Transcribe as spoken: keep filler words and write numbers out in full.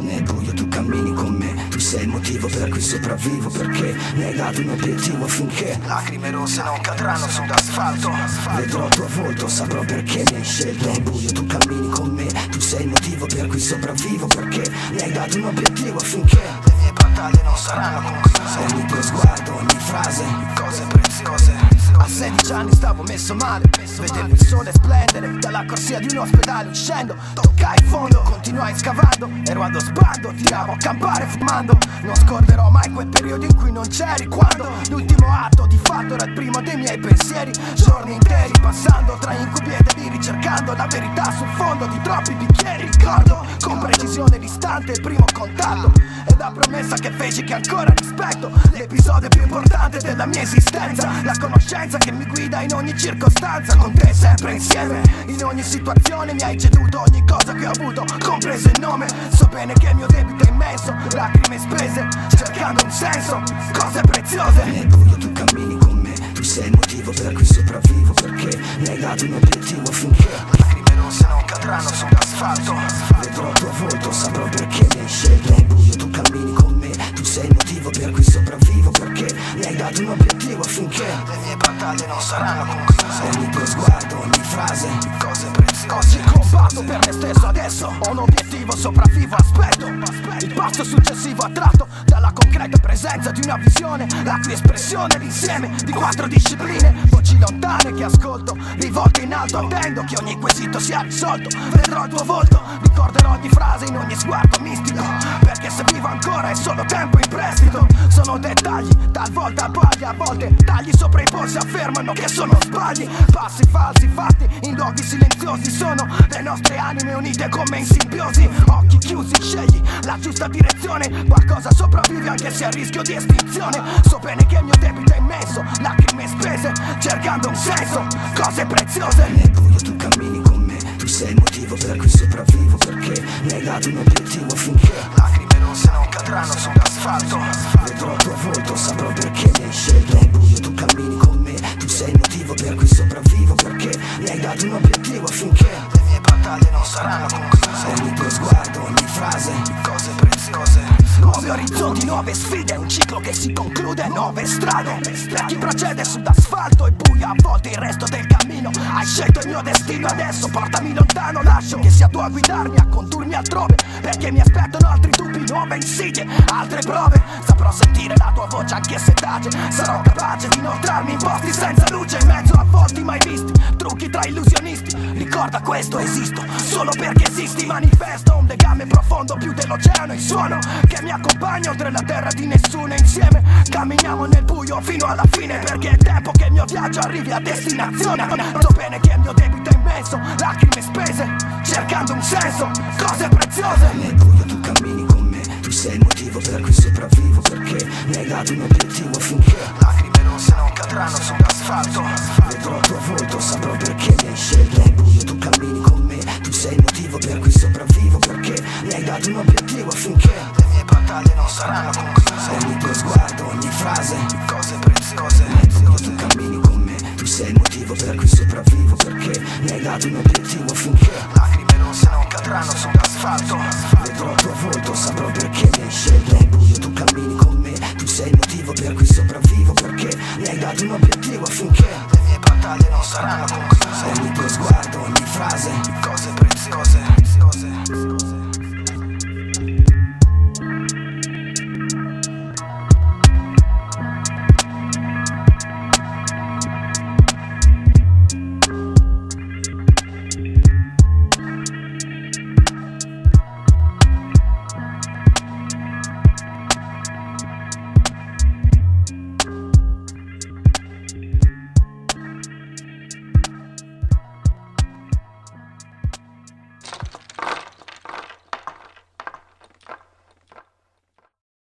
Nel buio tu cammini con me, tu sei il motivo per cui sopravvivo, perché mi hai dato un obiettivo affinché lacrime rosse non cadranno sull'asfalto. vedrò il tuo volto, saprò perché mi hai scelto. Nel buio tu cammini con me, tu sei il motivo per cui sopravvivo, perché mi hai dato un obiettivo affinché le mie battaglie non saranno concluse. Ogni tuo sguardo, ogni frase, cose preziose. A sedici anni stavo messo male, vedevo il sole splendere dalla corsia di un ospedale. Uscendo, toccai il fondo, continuai scavando. Ero allo sbando, tiravo a campare fumando. Non scorderò mai quel periodo in cui non c'eri, quando l'ultimo atto di fatto era il primo dei miei pensieri. Giorni interi passando tra incubi e deliri, cercando la verità sul fondo di troppi bicchieri. Ricordo con precisione l'istante, il primo contatto e la promessa che feci che ancora rispetto. L'episodio più importante della mia esistenza, la conoscenza che mi guida in ogni circostanza. Con te sempre insieme, in ogni situazione mi hai ceduto ogni cosa che ho avuto, compreso il nome. So bene che il mio debito è immenso, lacrime spese, cercando un senso, cose preziose. Nel buio tu cammini con me, tu sei il motivo per cui sopravvivo, perché mi hai dato un obiettivo affinché lacrime rosse non cadranno sull'asfalto. vedrò il tuo volto, saprò perché mi hai scelto. Nel buio tu cammini con me, tu sei il motivo per cui sopravvivo, perché mi hai dato un obiettivo affinché le mie battaglie non saranno concluse. ogni tuo sguardo, ogni frase, cose preziose. Oggi combatto per me stesso, adesso ho un obiettivo, sopravvivo, aspetto il passo successivo attratto dalla concreta presenza di una visione, la cui espressione è l'insieme di quattro discipline. Voci lontane che ascolto, rivolte in alto, attendo che ogni quesito sia risolto. Vedrò il tuo volto, ricorderò ogni frase in ogni sguardo mistico, perché se vivo ancora è solo tempo in prestito. Sono dettagli, talvolta sbagli, a volte tagli sopra i polsi affermano che sono sbagli. Passi falsi fatti in luoghi silenziosi, sono le nostre anime unite come in simbiosi. Occhi chiusi, scegli la giusta direzione, qualcosa sopravvive anche se a rischio di estinzione. So bene che il mio debito è immenso, lacrime spese, cercando un senso, cose preziose. nel buio tu cammini con me, tu sei il motivo per cui sopravvivo, perché mi hai dato un obiettivo affinché lacrime rosse non cadranno sull'asfalto. vedrò il tuo volto, saprò perché mi hai scelto. Nel buio tu cammini con me, tu sei il motivo per cui sopravvivo, perché mi hai dato un obiettivo affinché le mie battaglie non saranno concluse. ogni tuo sguardo, ogni frase, cose preziose. Nuovi orizzonti, nuove sfide, un ciclo che si conclude, nuove strade. Per chi procede sull'asfalto e buia a volte il resto del cammino. Hai scelto il mio destino, adesso portami lontano. Lascio che sia tu a guidarmi, a condurmi altrove, perché mi aspettano altri dubbi, nuove insidie, altre prove. Saprò sentire la tua voce anche se tace, sarò capace di inoltrarmi in posti senza luce, in mezzo a volti mai visti, trucchi tra illusionisti. Ricorda questo, esisto solo perché esisti. Manifesto un legame profondo più dell'oceano, il suono che mi accompagna oltre la terra di nessuno. Insieme camminiamo nel buio fino alla fine, perché è tempo che il mio viaggio arrivi a destinazione. So bene che il mio debito è immenso, lacrime spese, cercando un senso, cose preziose. nel buio tu cammini con me, tu sei il motivo per cui sopravvivo, perché mi hai dato un obiettivo affinché lacrime rosse non cadranno sull'asfalto. vedrò il tuo volto, saprò perché mi hai scelto. Nel buio tu cammini con me, tu sei il motivo per cui sopravvivo, perché mi hai dato un obiettivo affinché le mie battaglie non saranno concluse. ogni tuo sguardo, ogni frase, cose preziose. nel buio tu cammini con me, tu sei il motivo per cui sopravvivo, perché mi hai dato un obiettivo affinché lacrime rosse non cadranno sull'asfalto. vedrò il tuo volto, saprò perché mi hai scelto. Nel buio tu cammini con me, tu sei il motivo per cui sopravvivo, perché mi hai dato un obiettivo affinché le mie battaglie non saranno concluse.